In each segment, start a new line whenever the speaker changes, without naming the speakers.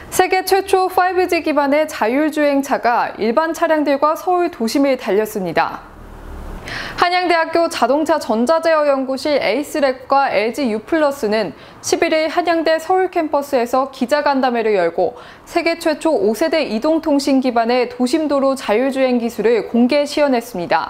세계 최초 5G 기반의 자율주행차가 일반 차량들과 서울 도심을 달렸습니다. 한양대학교 자동차 전자제어 연구실 에이스랩과 LG U+는 11일 한양대 서울 캠퍼스에서 기자간담회를 열고 세계 최초 5세대 이동통신 기반의 도심도로 자율주행 기술을 공개 시연했습니다.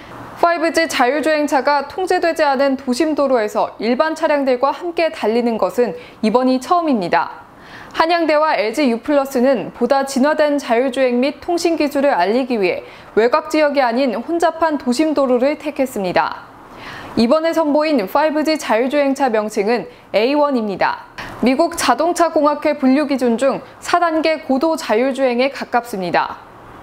5G 자율주행차가 통제되지 않은 도심도로에서 일반 차량들과 함께 달리는 것은 이번이 처음입니다. 한양대와 LG U+는 보다 진화된 자율주행 및 통신 기술을 알리기 위해 외곽 지역이 아닌 혼잡한 도심도로를 택했습니다. 이번에 선보인 5G 자율주행차 명칭은 A1입니다. 미국 자동차공학회 분류 기준 중 4단계 고도 자율주행에 가깝습니다.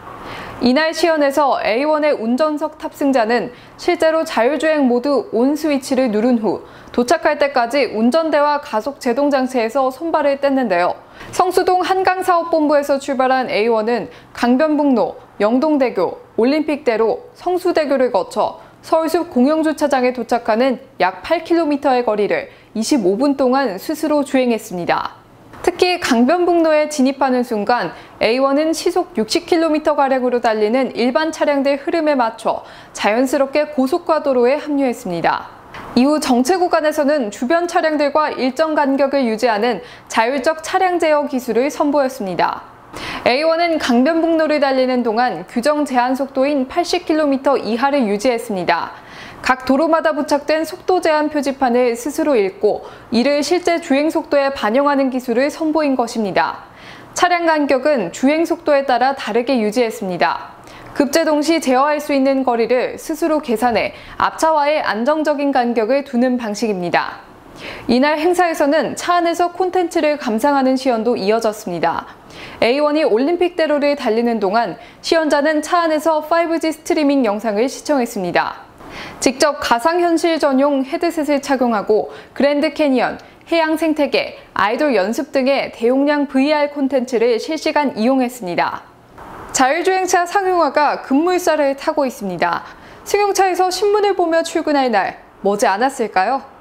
이날 시연에서 A1의 운전석 탑승자는 실제로 자율주행 모드 온 스위치를 누른 후 도착할 때까지 운전대와 가속 제동 장치에서 손발을 뗐는데요. 성수동 한강사업본부에서 출발한 A1은 강변북로, 영동대교, 올림픽대로, 성수대교를 거쳐 서울숲 공영주차장에 도착하는 약 8km의 거리를 25분 동안 스스로 주행했습니다. 특히 강변북로에 진입하는 순간 A1은 시속 60km가량으로 달리는 일반 차량들 흐름에 맞춰 자연스럽게 고속화도로에 합류했습니다. 이후 정체 구간에서는 주변 차량들과 일정 간격을 유지하는 자율적 차량 제어 기술을 선보였습니다. A1은 강변북로를 달리는 동안 규정 제한 속도인 80km 이하를 유지했습니다. 각 도로마다 부착된 속도 제한 표지판을 스스로 읽고 이를 실제 주행 속도에 반영하는 기술을 선보인 것입니다. 차량 간격은 주행 속도에 따라 다르게 유지했습니다. 급제동 시 제어할 수 있는 거리를 스스로 계산해 앞차와의 안정적인 간격을 두는 방식입니다. 이날 행사에서는 차 안에서 콘텐츠를 감상하는 시연도 이어졌습니다. A1이 올림픽대로를 달리는 동안 시연자는 차 안에서 5G 스트리밍 영상을 시청했습니다. 직접 가상현실 전용 헤드셋을 착용하고 그랜드 캐니언, 해양 생태계, 아이돌 연습 등의 대용량 VR 콘텐츠를 실시간 이용했습니다. 자율주행차 상용화가 급물살을 타고 있습니다. 승용차에서 신문을 보며 출근할 날 머지 않았을까요?